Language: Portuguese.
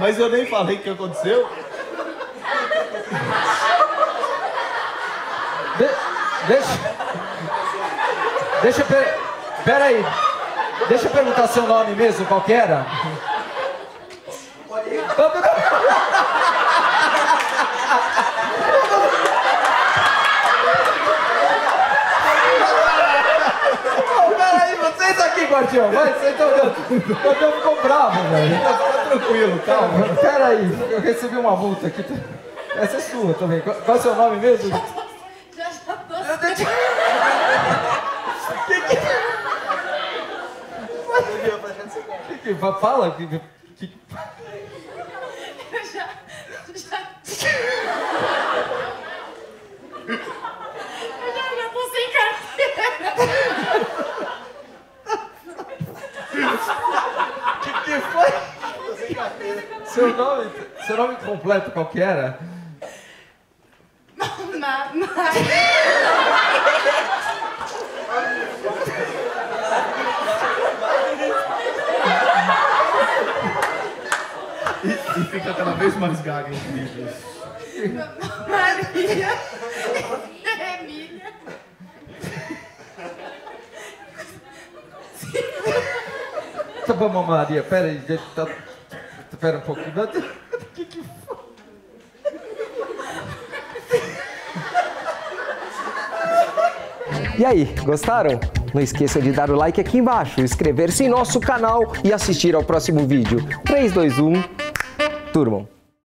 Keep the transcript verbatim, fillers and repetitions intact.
Mas eu nem falei o que aconteceu. De, deixa... Deixa eu... Per, pera aí. Deixa eu perguntar seu nome mesmo, qual que era? Peraí, vocês aqui, guardião, vai, vocês estão olhando. O guardião ficou bravo, velho. Tá tranquilo, calma. Peraí, eu recebi uma multa aqui. Essa é sua também. Qual, qual é o seu nome mesmo? Já, já tô. Que que... que que... Fala. Que... que... Eu já... já... Eu já, já tô sem carteira. Que que foi? Tô sem carteira. Seu nome, seu nome completo qual que era? Ma... Ma... E, e fica cada vez mais gaga em vídeos. Maria... Emília... Tá bom, Maria, pera aí, tá... Pera um pouquinho. Que que foi? E aí, gostaram? Não esqueça de dar o like aqui embaixo, inscrever-se em nosso canal e assistir ao próximo vídeo. três, dois, um, turmam!